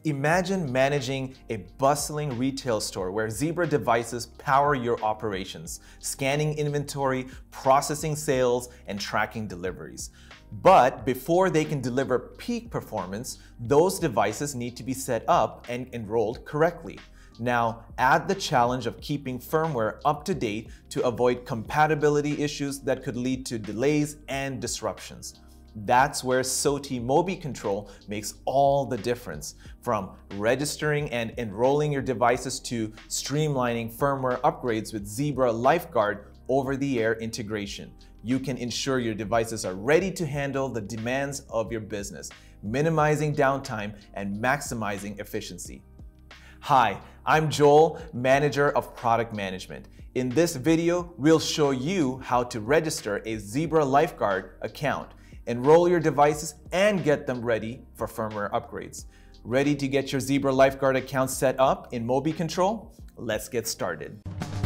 Imagine managing a bustling retail store where Zebra devices power your operations, scanning inventory, processing sales, and tracking deliveries. But before they can deliver peak performance, those devices need to be set up and enrolled correctly. Now, add the challenge of keeping firmware up to date to avoid compatibility issues that could lead to delays and disruptions. That's where SOTI MobiControl makes all the difference, from registering and enrolling your devices to streamlining firmware upgrades with Zebra LifeGuard over-the-air integration. You can ensure your devices are ready to handle the demands of your business, minimizing downtime and maximizing efficiency. Hi, I'm Joel, Manager of Product Management. In this video, we'll show you how to register a Zebra LifeGuard account, enroll your devices, and get them ready for firmware upgrades. Ready to get your Zebra LifeGuard account set up in MobiControl? Let's get started.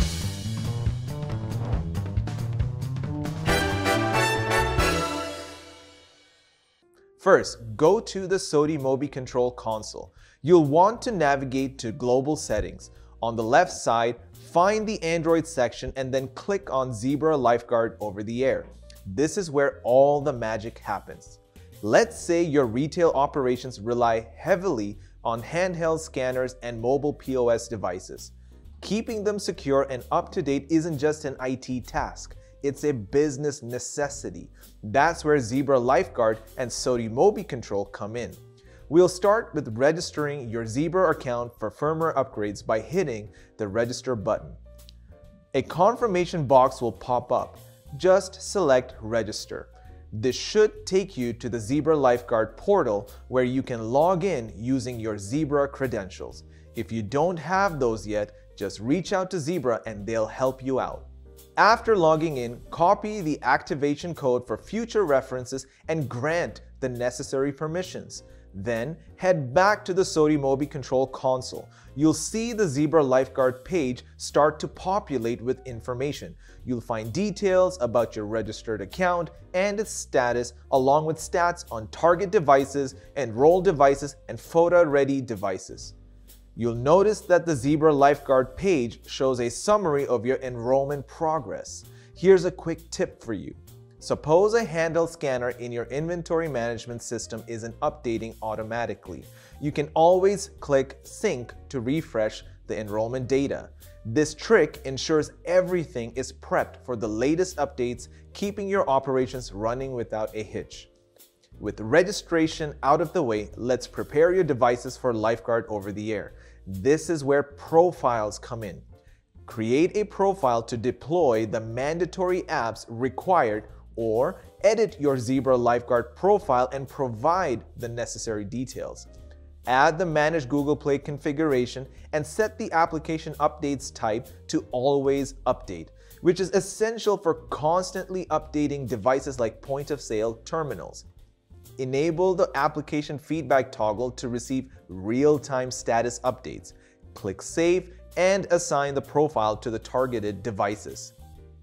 First, go to the SOTI MobiControl console. You'll want to navigate to Global Settings. On the left side, find the Android section and then click on Zebra LifeGuard over the air. This is where all the magic happens. Let's say your retail operations rely heavily on handheld scanners and mobile POS devices. Keeping them secure and up to date isn't just an IT task. It's a business necessity. That's where Zebra LifeGuard and SOTI MobiControl come in. We'll start with registering your Zebra account for firmware upgrades by hitting the Register button. A confirmation box will pop up. Just select Register. This should take you to the Zebra LifeGuard portal where you can log in using your Zebra credentials. If you don't have those yet, just reach out to Zebra and they'll help you out. After logging in, copy the activation code for future references and grant the necessary permissions. Then head back to the SOTI MobiControl console. You'll see the Zebra LifeGuard page start to populate with information. You'll find details about your registered account and its status, along with stats on target devices, enrolled devices, and photo-ready devices. You'll notice that the Zebra LifeGuard page shows a summary of your enrollment progress. Here's a quick tip for you. Suppose a handheld scanner in your inventory management system isn't updating automatically. You can always click Sync to refresh the enrollment data. This trick ensures everything is prepped for the latest updates, keeping your operations running without a hitch. With registration out of the way, let's prepare your devices for LifeGuard over the air. This is where profiles come in. Create a profile to deploy the mandatory apps required, or edit your Zebra LifeGuard profile and provide the necessary details. Add the Manage Google Play configuration and set the application updates type to Always Update, which is essential for constantly updating devices like point-of-sale terminals. Enable the application feedback toggle to receive real-time status updates. Click Save and assign the profile to the targeted devices.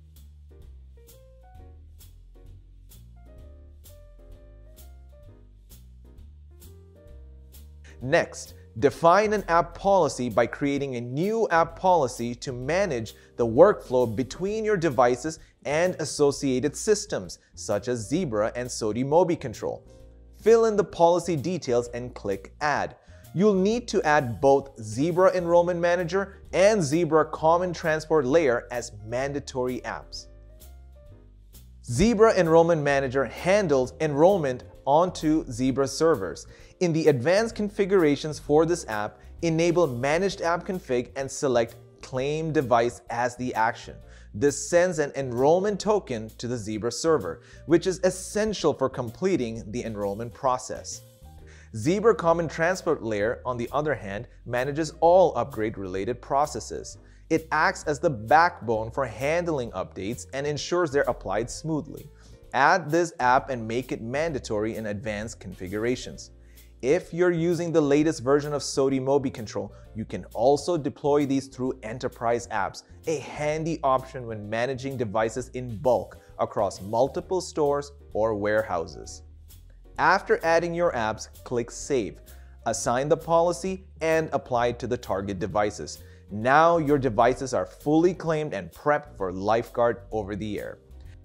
Next, define an app policy by creating a new app policy to manage the workflow between your devices and associated systems, such as Zebra and SOTI MobiControl. Fill in the policy details and click Add. You'll need to add both Zebra Enrollment Manager and Zebra Common Transport Layer as mandatory apps. Zebra Enrollment Manager handles enrollment onto Zebra servers. In the advanced configurations for this app, enable Managed App Config and select Claim Device as the action. This sends an enrollment token to the Zebra server, which is essential for completing the enrollment process. Zebra Common Transport Layer, on the other hand, manages all upgrade-related processes. It acts as the backbone for handling updates and ensures they're applied smoothly. Add this app and make it mandatory in advanced configurations. If you're using the latest version of SOTI MobiControl, you can also deploy these through enterprise apps, a handy option when managing devices in bulk across multiple stores or warehouses. After adding your apps, click Save. assign the policy, and apply it to the target devices. Now your devices are fully claimed and prepped for LifeGuard over the air.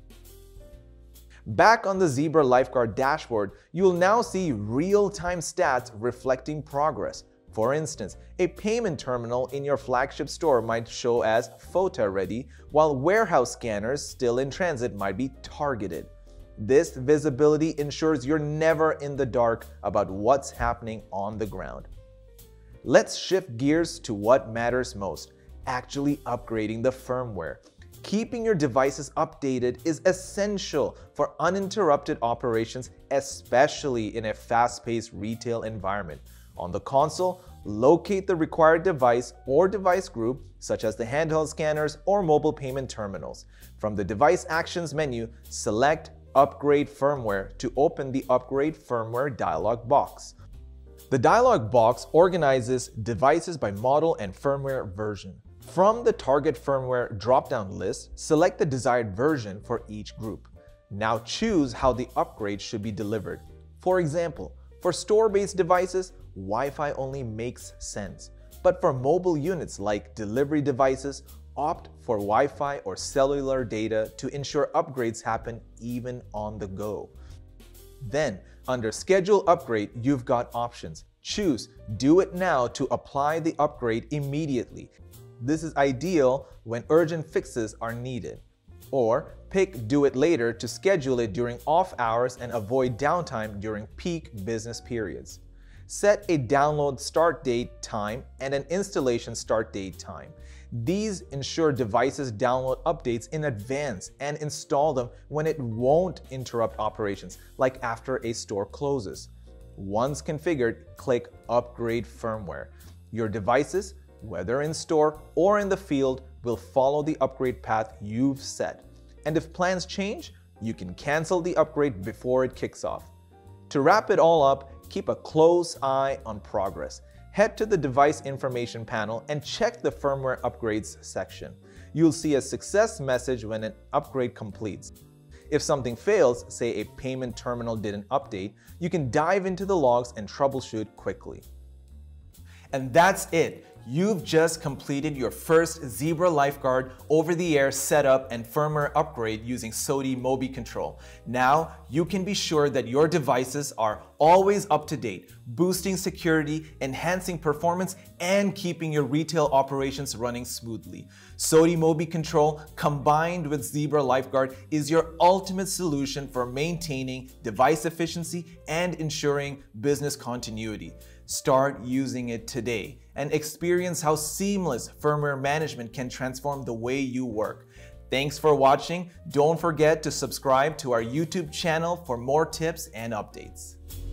Back on the Zebra LifeGuard dashboard, you'll now see real-time stats reflecting progress. For instance, a payment terminal in your flagship store might show as FOTA ready, while warehouse scanners still in transit might be targeted. This visibility ensures you're never in the dark about what's happening on the ground. Let's shift gears to what matters most, actually upgrading the firmware. Keeping your devices updated is essential for uninterrupted operations, especially in a fast-paced retail environment. On the console, locate the required device or device group, such as the handheld scanners or mobile payment terminals. From the Device Actions menu, select Upgrade Firmware to open the Upgrade Firmware dialog box. The dialog box organizes devices by model and firmware version. From the target firmware drop-down list, select the desired version for each group. Now choose how the upgrade should be delivered. For example, for store-based devices, Wi-Fi only makes sense. But for mobile units like delivery devices, opt for Wi-Fi or cellular data to ensure upgrades happen even on the go. Then, under Schedule Upgrade, you've got options. Choose Do It Now to apply the upgrade immediately. This is ideal when urgent fixes are needed. Or pick Do It Later to schedule it during off hours and avoid downtime during peak business periods. Set a download start date time and an installation start date time. These ensure devices download updates in advance and install them when it won't interrupt operations, like after a store closes. Once configured, click Upgrade Firmware. Your devices, whether in store or in the field, will follow the upgrade path you've set. And if plans change, you can cancel the upgrade before it kicks off. To wrap it all up, keep a close eye on progress. Head to the Device Information panel and check the Firmware Upgrades section. You'll see a success message when an upgrade completes. If something fails, say a payment terminal didn't update, you can dive into the logs and troubleshoot quickly. And that's it. You've just completed your first Zebra LifeGuard over-the-air setup and firmware upgrade using SOTI MobiControl. Now, you can be sure that your devices are always up to date, boosting security, enhancing performance, and keeping your retail operations running smoothly. SOTI MobiControl combined with Zebra LifeGuard is your ultimate solution for maintaining device efficiency and ensuring business continuity. Start using it today and experience how seamless firmware management can transform the way you work. Thanks for watching. Don't forget to subscribe to our YouTube channel for more tips and updates.